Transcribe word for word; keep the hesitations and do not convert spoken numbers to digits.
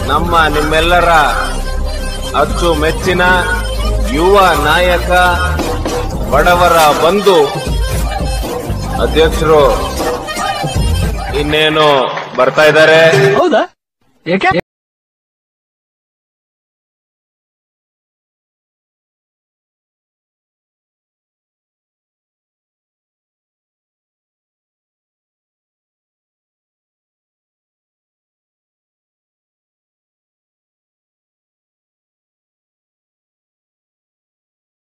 ನಮ್ಮ ನಿಮ್ಮೆಲ್ಲರ ಅಚ್ಚು ಮೆಚ್ಚಿನ ಯುವ ನಾಯಕ ಬಡವರ ಬಂಧು ಅಧ್ಯಕ್ಷರು ಇನ್ನೇನು ಬರ್ತಾ ಇದ್ದಾರೆ. ಹೌದಾ?